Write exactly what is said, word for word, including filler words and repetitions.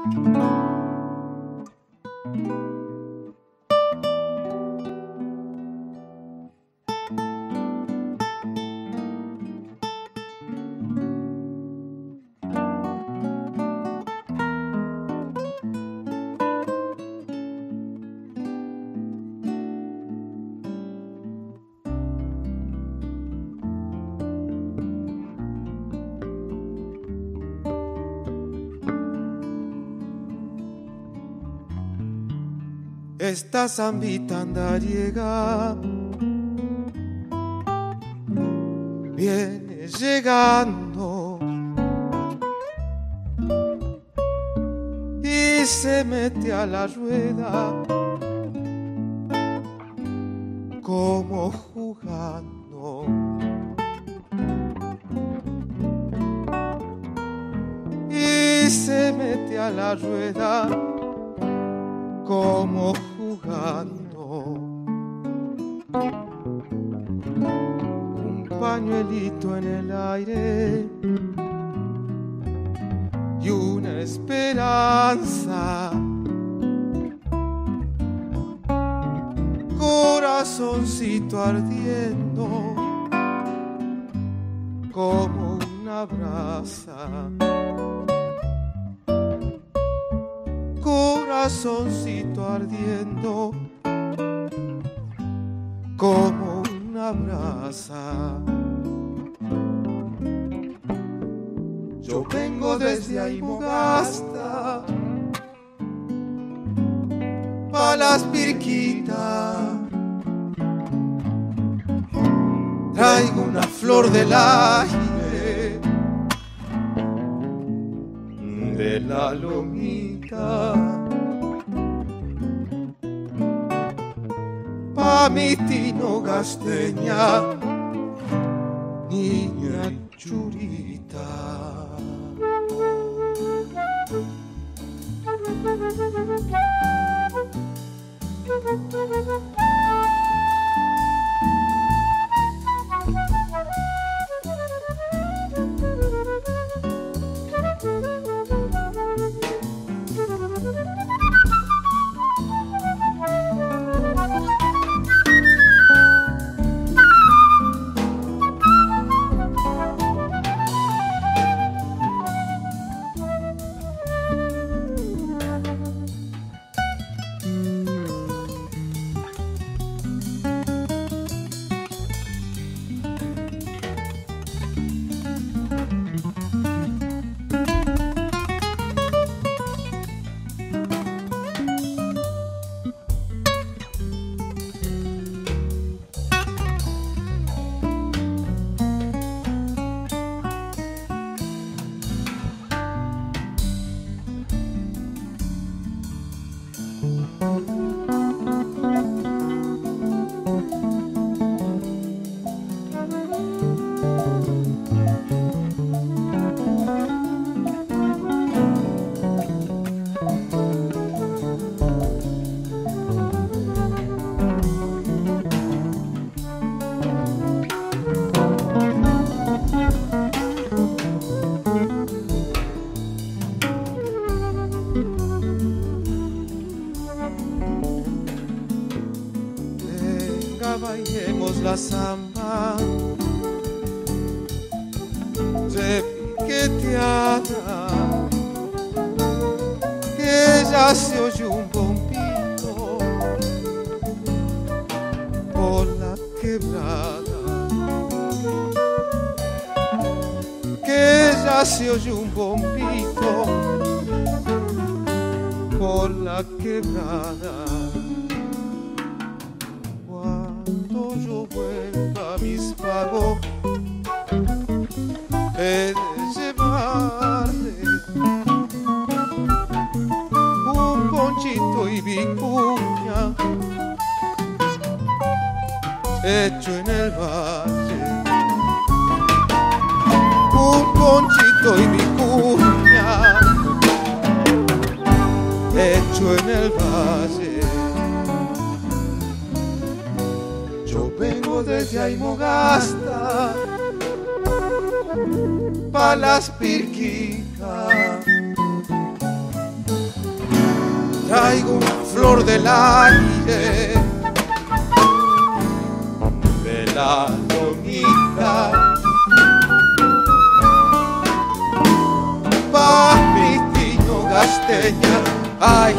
Esta zambita andariega viene llegando y se mete a la rueda como jugando. Y se mete a la rueda como jugando. Un pañuelito en el aire y una esperanza. Corazoncito ardiendo como una brasa. Corazoncito ardiendo como una brasa. Yo vengo desde Aymogasta pa' las Pirquitas. Traigo una flor del aire de la lomita pa' mi tino gasteña, niña churita. Bailemos la samba repiqueteada, que ya se oye un bombito por la quebrada, que ya se oye un bombito por la quebrada. Yo vuelva a mis pagos, he de llevarle un ponchito y vicuña hecho en el valle, un ponchito y vicuña hecho en el valle. Vengo desde Aymogasta pa' las Pirquitas. traigo una flor del aire de la lomita pa' mi tiño gasteña. Ay,